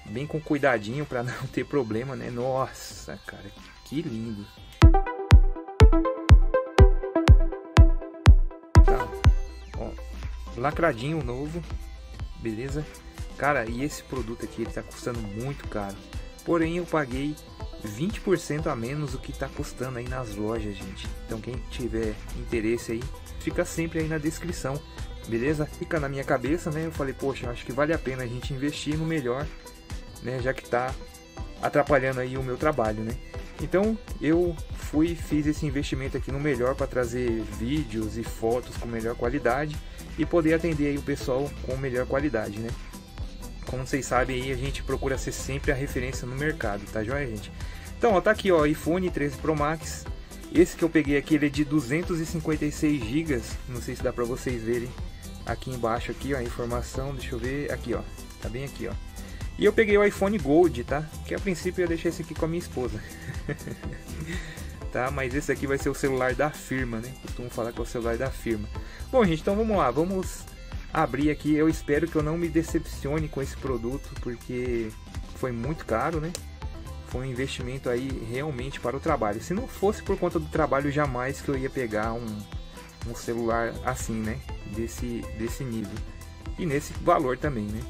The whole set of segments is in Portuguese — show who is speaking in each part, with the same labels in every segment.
Speaker 1: bem com cuidadinho para não ter problema, né? Nossa, cara, que lindo. Tá, ó, lacradinho novo, beleza? Cara, e esse produto aqui, ele tá custando muito caro. Porém, eu paguei 20% a menos do que tá custando aí nas lojas, gente. Então, quem tiver interesse aí, fica sempre aí na descrição, beleza? Fica na minha cabeça, né? Eu falei, poxa, acho que vale a pena a gente investir no melhor, né? Já que tá atrapalhando aí o meu trabalho, né? Então, eu fiz esse investimento aqui no melhor para trazer vídeos e fotos com melhor qualidade e poder atender aí o pessoal com melhor qualidade, né? Como vocês sabem aí, a gente procura ser sempre a referência no mercado, tá joia, gente? Então, ó, tá aqui, ó, iPhone 13 Pro Max. Esse que eu peguei aqui, ele é de 256 GB. Não sei se dá pra vocês verem aqui embaixo, aqui, ó, a informação. Deixa eu ver, aqui, ó, tá bem aqui, ó. E eu peguei o iPhone Gold, tá? Que a princípio eu ia deixar esse aqui com a minha esposa. Tá, mas esse aqui vai ser o celular da firma, né? Costumo falar que é o celular da firma. Bom, gente, então vamos lá, vamos abrir aqui. Eu espero que eu não me decepcione com esse produto, porque foi muito caro, né? Foi um investimento aí realmente para o trabalho. Se não fosse por conta do trabalho, jamais que eu ia pegar um celular assim, né? Desse nível. E nesse valor também, né?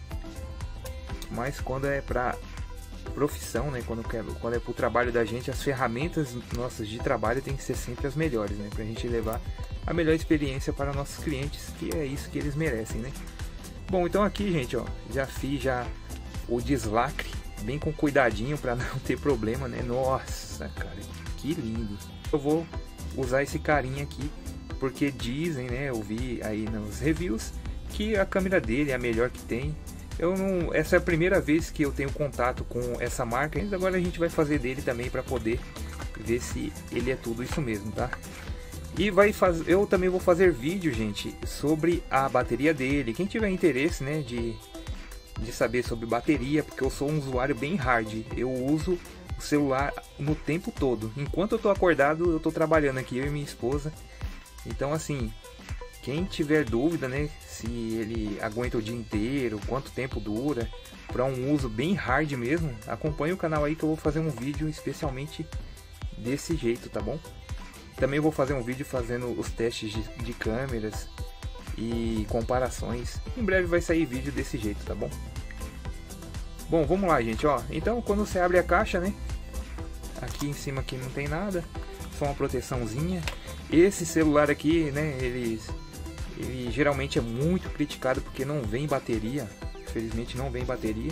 Speaker 1: Mas quando é para profissão, né? Quando é para o trabalho da gente, as ferramentas nossas de trabalho tem que ser sempre as melhores, né? Para a gente levar a melhor experiência para nossos clientes, que é isso que eles merecem, né? Bom, então aqui, gente, ó, já fiz o deslacre bem com cuidadinho para não ter problema, né? Nossa, cara, que lindo. Eu vou usar esse carinha aqui porque dizem, né? Eu vi aí nos reviews que a câmera dele é a melhor que tem. Essa é a primeira vez que eu tenho contato com essa marca. Mas agora a gente vai fazer dele também para poder ver se ele é tudo isso mesmo, tá? E eu também vou fazer vídeo, gente, sobre a bateria dele. Quem tiver interesse, né, de saber sobre bateria, porque eu sou um usuário bem hard. Eu uso o celular no tempo todo. Enquanto eu tô acordado, eu tô trabalhando aqui, eu e minha esposa. Então, assim, quem tiver dúvida, né, se ele aguenta o dia inteiro, quanto tempo dura, para um uso bem hard mesmo, acompanhe o canal aí que eu vou fazer um vídeo especialmente desse jeito, tá bom? Também vou fazer um vídeo fazendo os testes de câmeras e comparações. Em breve vai sair vídeo desse jeito, tá bom? Bom, vamos lá, gente, ó. Então, quando você abre a caixa, né, aqui em cima aqui não tem nada, só uma proteçãozinha. Esse celular aqui, né, ele geralmente é muito criticado porque não vem bateria. Infelizmente não vem bateria,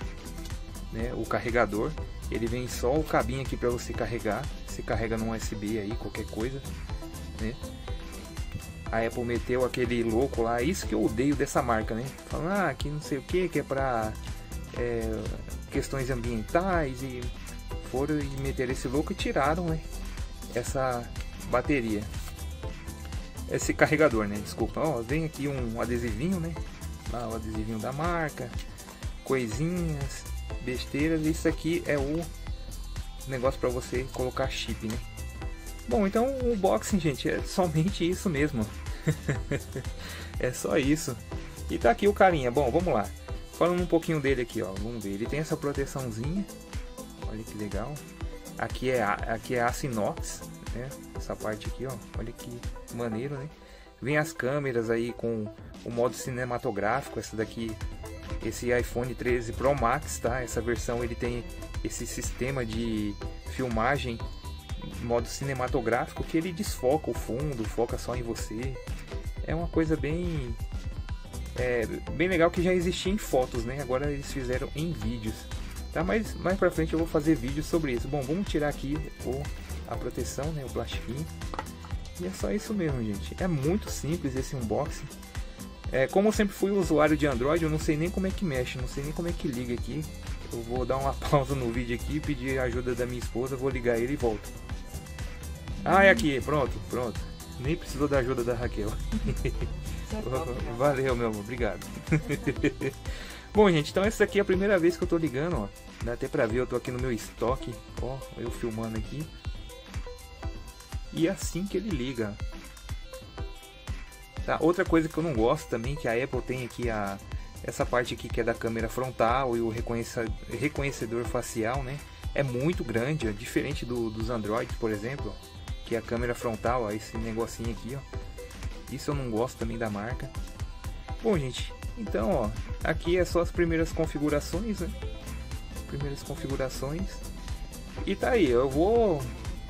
Speaker 1: né? O carregador, ele vem só o cabinho aqui para você carregar. Você carrega num USB aí, qualquer coisa, né? A Apple meteu aquele louco lá, isso que eu odeio dessa marca, né? Falando, que não sei o que é para questões ambientais, e foram e meteram esse louco e tiraram, né, essa bateria, esse carregador, né? Desculpa, ó, vem aqui um adesivinho, né? Lá o adesivinho da marca, coisinhas, besteiras. Isso aqui é o negócio para você colocar chip, né? Bom, então o unboxing, gente, é somente isso mesmo. É só isso. E tá aqui o carinha. Bom, vamos lá. Falando um pouquinho dele aqui, ó. Vamos ver. Ele tem essa proteçãozinha. Olha que legal. Aqui é aço inox, né? Essa parte aqui, ó. Olha que maneiro, né? Vem as câmeras aí com o modo cinematográfico. Essa daqui, esse iPhone 13 Pro Max, tá? Essa versão ele tem esse sistema de filmagem modo cinematográfico que ele desfoca o fundo, foca só em você. É uma coisa bem legal, que já existia em fotos, né? Agora eles fizeram em vídeos, tá? Mas mais pra frente eu vou fazer vídeo sobre isso. Bom, vamos tirar aqui a proteção, né? O plastiquinho. E é só isso mesmo, gente. É muito simples esse unboxing. Como eu sempre fui usuário de Android, eu não sei nem como é que mexe, não sei nem como é que liga aqui. Eu vou dar uma pausa no vídeo aqui, pedir a ajuda da minha esposa, vou ligar ele e volto. É aqui, pronto. Nem precisou da ajuda da Raquel. Valeu, meu amor, obrigado. Bom, gente, então essa aqui é a primeira vez que eu tô ligando, ó. Dá até pra ver, eu tô aqui no meu estoque, ó, eu filmando aqui. E é assim que ele liga. Tá, outra coisa que eu não gosto também, que a Apple tem aqui Essa parte aqui que é da câmera frontal e o reconhecedor facial, né? É muito grande, ó, diferente dos Android, por exemplo, que é a câmera frontal, ó, esse negocinho aqui, ó. Isso eu não gosto também da marca. Bom, gente, então, ó, aqui é só as primeiras configurações, né? Primeiras configurações. E tá aí, eu vou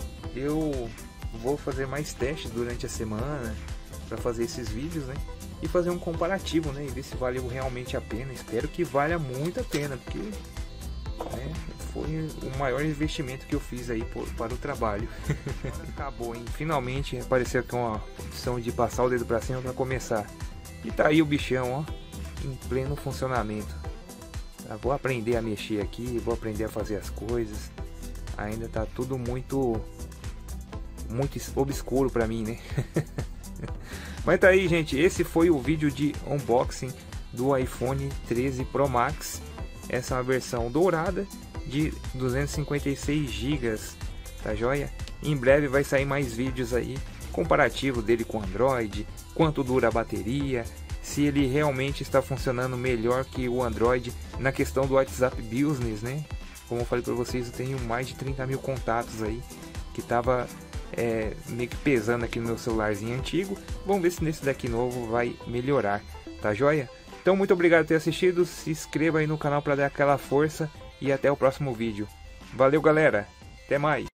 Speaker 1: fazer mais testes durante a semana para fazer esses vídeos, né? E fazer um comparativo, né? E ver se valeu realmente a pena. Espero que valha muito a pena, porque, né, foi o maior investimento que eu fiz aí para o trabalho. Acabou, hein? Finalmente apareceu aqui uma opção de passar o dedo para cima para começar. E tá aí o bichão, ó, em pleno funcionamento. Tá, vou aprender a mexer aqui, vou aprender a fazer as coisas. Ainda tá tudo muito obscuro para mim, né? Mas tá aí, gente, esse foi o vídeo de unboxing do iPhone 13 Pro Max. Essa é uma versão dourada de 256 GB, tá joia? Em breve vai sair mais vídeos aí, comparativo dele com Android, quanto dura a bateria, se ele realmente está funcionando melhor que o Android na questão do WhatsApp Business, né? Como eu falei para vocês, eu tenho mais de 30 mil contatos aí, que tava meio que pesando aqui no meu celularzinho antigo. Vamos ver se nesse daqui novo vai melhorar, tá joia? Então muito obrigado por ter assistido, se inscreva aí no canal para dar aquela força e até o próximo vídeo. Valeu, galera, até mais!